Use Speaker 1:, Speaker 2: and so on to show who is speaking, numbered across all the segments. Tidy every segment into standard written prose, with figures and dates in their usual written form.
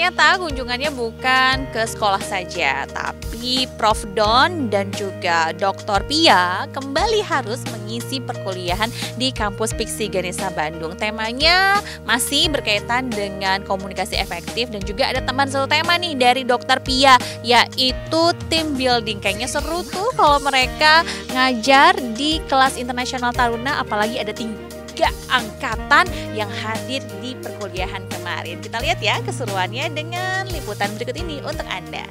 Speaker 1: ternyata kunjungannya bukan ke sekolah saja, tapi Prof. Don dan juga Dr. Pia kembali harus mengisi perkuliahan di kampus Piksi Ganesha Bandung. Temanya masih berkaitan dengan komunikasi efektif dan juga ada tambahan satu tema nih dari Dr. Pia, yaitu team building. Kayaknya seru tuh kalau mereka ngajar di kelas internasional taruna, apalagi ada 3 angkatan yang hadir di perkuliahan kemarin. Kita lihat ya keseruannya dengan liputan berikut ini untuk Anda.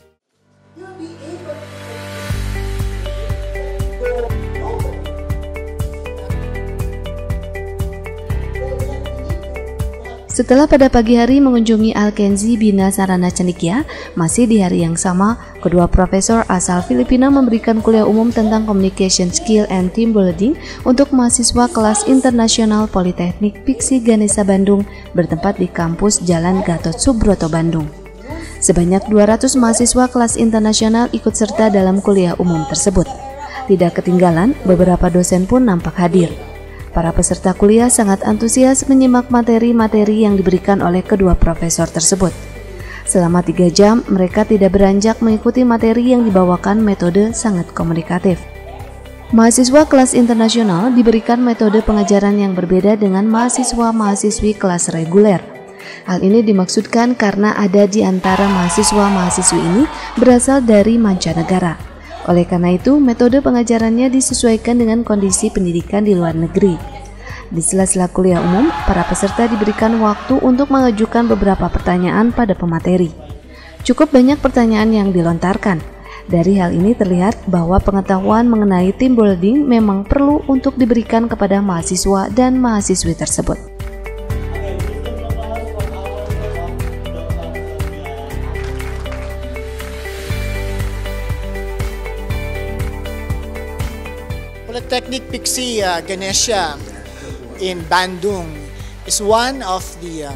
Speaker 2: Setelah pada pagi hari mengunjungi Alkenzi Bina Sarana Cendekia, masih di hari yang sama, kedua profesor asal Filipina memberikan kuliah umum tentang communication skill and team building untuk mahasiswa kelas internasional Politeknik Piksi Ganesha Bandung bertempat di kampus Jalan Gatot Subroto Bandung. Sebanyak 200 mahasiswa kelas internasional ikut serta dalam kuliah umum tersebut. Tidak ketinggalan, beberapa dosen pun nampak hadir. Para peserta kuliah sangat antusias menyimak materi-materi yang diberikan oleh kedua profesor tersebut. Selama 3 jam, mereka tidak beranjak mengikuti materi yang dibawakan metode sangat komunikatif. Mahasiswa kelas internasional diberikan metode pengajaran yang berbeda dengan mahasiswa-mahasiswi kelas reguler. Hal ini dimaksudkan karena ada di antara mahasiswa-mahasiswi ini berasal dari mancanegara. Oleh karena itu, metode pengajarannya disesuaikan dengan kondisi pendidikan di luar negeri. Di sela-sela kuliah umum, para peserta diberikan waktu untuk mengajukan beberapa pertanyaan pada pemateri. Cukup banyak pertanyaan yang dilontarkan. Dari hal ini terlihat bahwa pengetahuan mengenai team building memang perlu untuk diberikan kepada mahasiswa dan mahasiswi tersebut.
Speaker 3: Polytechnic Piksi Ganesha in Bandung is one of the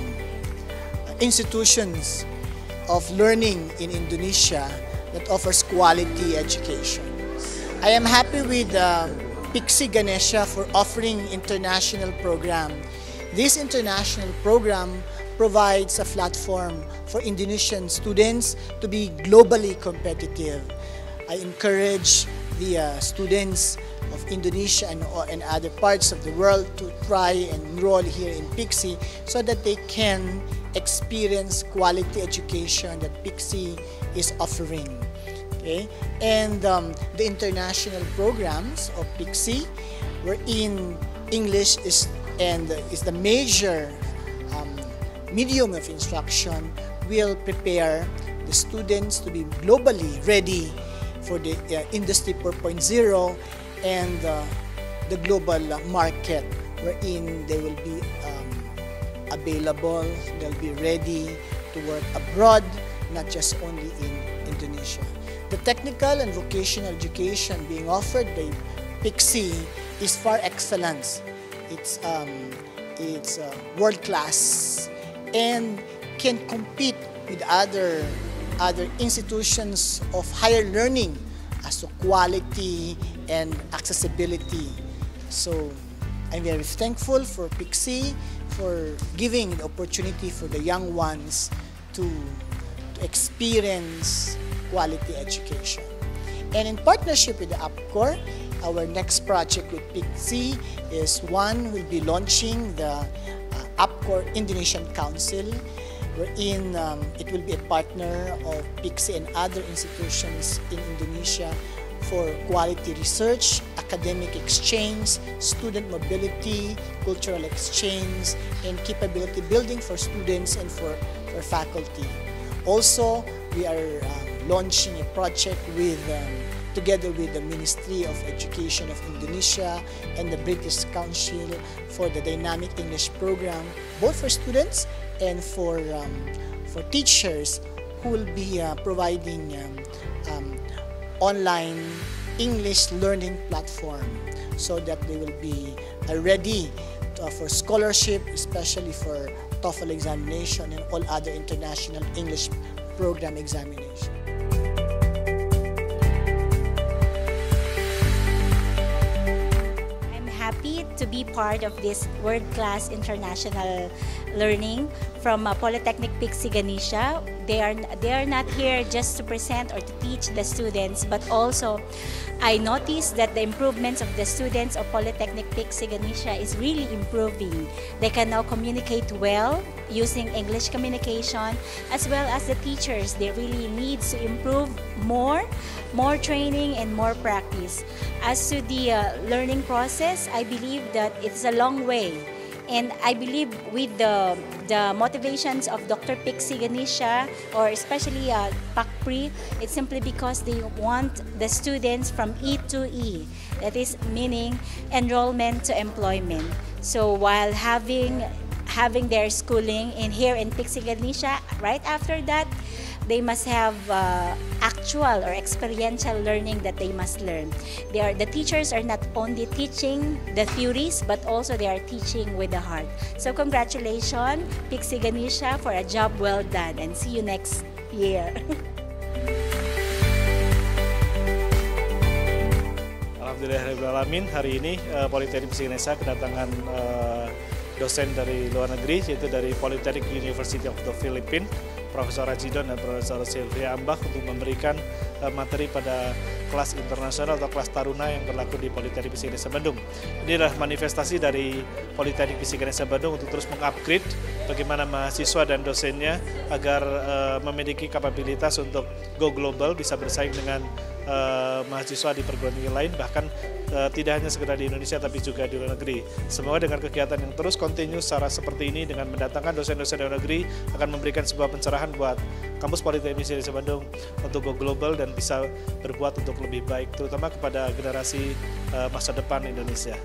Speaker 3: institutions of learning in Indonesia that offers quality education. I am happy with Piksi Ganesha for offering international program. This international program provides a platform for Indonesian students to be globally competitive. I encourage the students of Indonesia and other parts of the world to try and enroll here in Piksi so that they can experience quality education that Piksi is offering. Okay? And the international programs of Piksi, wherein English is the major medium of instruction, will prepare the students to be globally ready for the Industry 4.0 and the global market, wherein they will be available, they'll be ready to work abroad, not just only in Indonesia. The technical and vocational education being offered by Piksi is far excellence. It's world class and can compete with other institutions of higher learning as to quality and accessibility. So I'm very thankful for Piksi for giving the opportunity for the young ones to experience quality education. And in partnership with the APCOR, our next project with Piksi is we'll be launching the APCOR Indonesian Council, wherein it will be a partner of Piksi and other institutions in Indonesia for quality research, academic exchange, student mobility, cultural exchange, and capability building for students and for faculty. Also, we are launching a project together with the Ministry of Education of Indonesia and the British Council for the Dynamic English Program, both for students and for teachers who will be providing online English learning platform so that they will be ready for scholarship, especially for TOEFL examination and all other international English program examination.
Speaker 1: I'm happy
Speaker 4: excited to be part of this world-class international learning from Polytechnic Pixie Ganesha. They are not here just to present or to teach the students, but also I noticed that the improvements of the students of Polytechnic Pixie Ganesha is really improving. They can now communicate well using English communication, as well as the teachers. They really need to improve more training and more practice. As to the learning process, I believe that it's a long way. And I believe with the motivations of Dr. Pixie Ganesha, or especially PACPRI, it's simply because they want the students from E to E. That is meaning enrollment to employment. So while having their schooling here in Pixie Ganesha, right after that, they must have actual or experiential learning that they must learn. The teachers are not only teaching the theories, but also they are teaching with the heart. So congratulations, Pixie Ganesha, for a job well done, and see you next year.
Speaker 5: Alhamdulillahirrahmanirrahim, hari ini Politeknik Pixie Ganesha kedatangan dosen dari luar negeri, yaitu dari Polytechnic University of the Philippines, Profesor Rajidon dan Profesor Sylvia Ambach, untuk memberikan materi pada kelas internasional atau kelas taruna yang berlaku di Politeknik Pixie Ganesha Bandung. Ini adalah manifestasi dari Politeknik Pixie Ganesha Bandung untuk terus mengupgrade bagaimana mahasiswa dan dosennya agar memiliki kapabilitas untuk go global, bisa bersaing dengan mahasiswa di perguruan tinggi lain, bahkan tidak hanya sekedar di Indonesia tapi juga di luar negeri. Semoga dengan kegiatan yang terus kontinu secara seperti ini, dengan mendatangkan dosen-dosen dari luar negeri, akan memberikan sebuah pencerahan buat kampus Politeknik Pixie Ganesha Bandung untuk go global dan bisa berbuat untuk lebih baik, terutama kepada generasi masa depan Indonesia.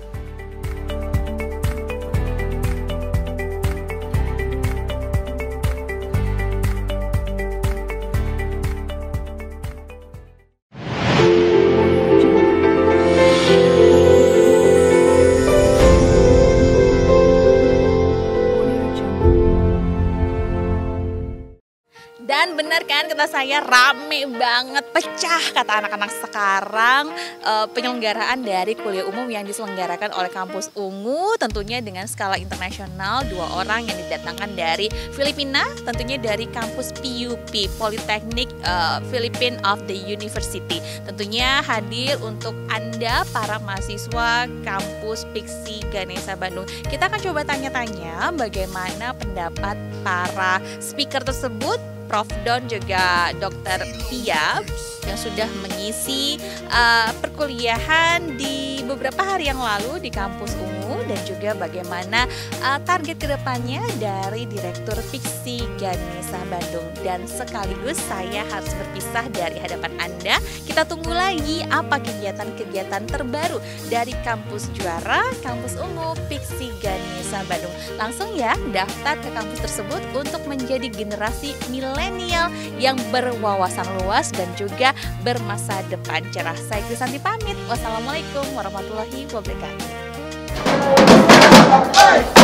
Speaker 1: Dan benar kan kata saya, rame banget, pecah kata anak-anak sekarang penyelenggaraan dari kuliah umum yang diselenggarakan oleh kampus Ungu, tentunya dengan skala internasional. 2 orang yang didatangkan dari Filipina, tentunya dari kampus PUP, Polytechnic Philippine of the University. Tentunya hadir untuk Anda para mahasiswa kampus Pixie Ganesha Bandung. Kita akan coba tanya-tanya bagaimana pendapat para speaker tersebut, Prof. Don juga Dr. Pia, yang sudah mengisi perkuliahan di beberapa hari yang lalu di kampus Ungu, dan juga bagaimana target kedepannya dari Direktur Pixie Ganesha Bandung. Dan sekaligus saya harus berpisah dari hadapan Anda. Kita tunggu lagi apa kegiatan-kegiatan terbaru dari kampus juara, kampus Ungu, Pixie Ganesha Bandung. Langsung ya daftar ke kampus tersebut untuk menjadi generasi milenial yang berwawasan luas dan juga bermasa depan cerah. Saya Krisanti pamit. Wassalamualaikum warahmatullahi wabarakatuh.